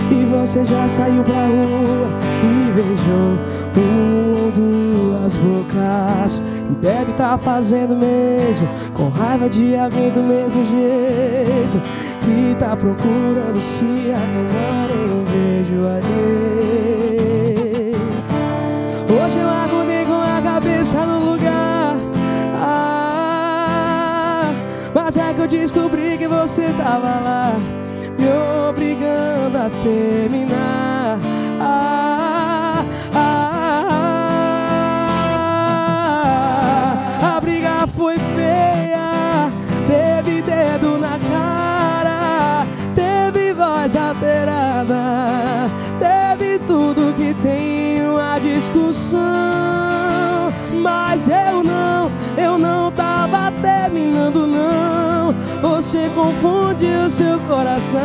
E você já saiu pra rua e beijou uma ou duas bocas. E deve tá fazendo mesmo, com raiva de alguém do mesmo jeito, que tá procurando se arrumar em um beijo alheio. Hoje eu acordei com a cabeça no lugar, mas é que eu descobri que você tava lá, me obrigando a terminar. A briga foi feia, teve dedo na cara, teve voz alterada, teve tudo que tem uma discussão. Mas eu não tava terminando não, você confundiu seu coração.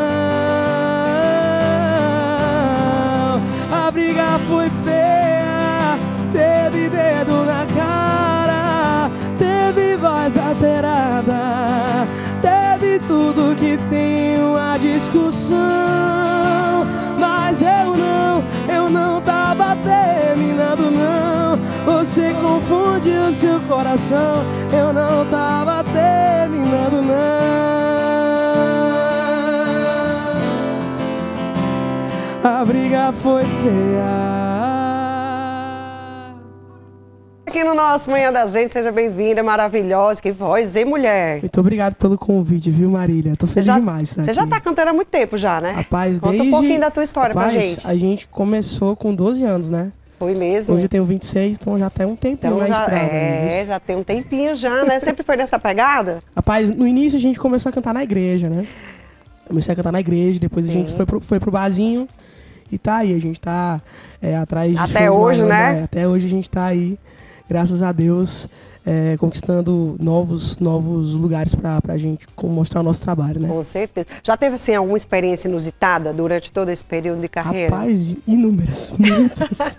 A briga foi feia, teve dedo na cara, teve voz alterada, teve tudo que tem uma discussão. Mas eu não tava terminando não, você confundiu seu coração. Eu não tava terminando não, a briga foi feia. Aqui no nosso Manhã da Gente, seja bem-vinda, maravilhosa, que voz, hein, mulher? Muito obrigado pelo convite, viu, Marília? Tô feliz demais. Você já tá cantando há muito tempo já, né? Rapaz, conta um pouquinho da tua história pra gente. A gente começou com 12 anos, né? Foi mesmo? Hoje eu tenho 26, então já tem um tempinho na estrada. Já tem um tempinho já, né? Sempre foi nessa pegada? Rapaz, no início a gente começou a cantar na igreja, né? Comecei a cantar na igreja, depois a gente foi pro barzinho e tá aí, a gente tá atrás de... Até hoje, né? Até hoje a gente tá aí, graças a Deus, conquistando novos lugares pra gente mostrar o nosso trabalho, né? Com certeza. Já teve, assim, alguma experiência inusitada durante todo esse período de carreira? Rapaz, inúmeras, muitas.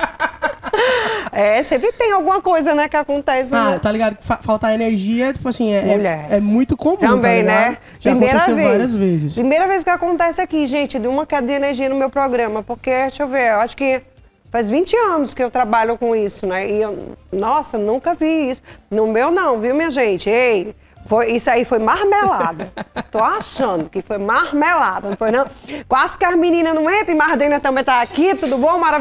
Sempre tem alguma coisa, né, que acontece. Né? Tá ligado? Faltar energia, tipo assim, é muito comum. Também, tá, né? Já aconteceu várias vezes. Primeira vez que acontece aqui, gente, de uma queda de energia no meu programa, porque, deixa eu ver, eu acho que faz 20 anos que eu trabalho com isso, né? E nossa, nunca vi isso. No meu não, viu, minha gente? Ei, isso aí foi marmelada. Tô achando que foi marmelada, não foi não? Quase que as meninas não entram e Mardênia também tá aqui, tudo bom? Maravilhoso.